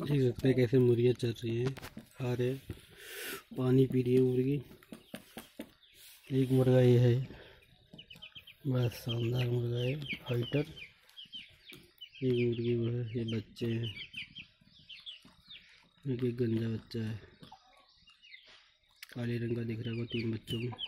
देख सकते हैं कैसे मुर्गियाँ चल रही हैं, खा रहे हैं, पानी पी रही है मुर्गी। एक मुर्गा ये है, बड़ा शानदार मुर्गा है, फाइटर। एक मुर्गी वो है, ये बच्चे हैं, एक गंजा बच्चा है, काले रंग का दिख रहा है वो 3 बच्चों में।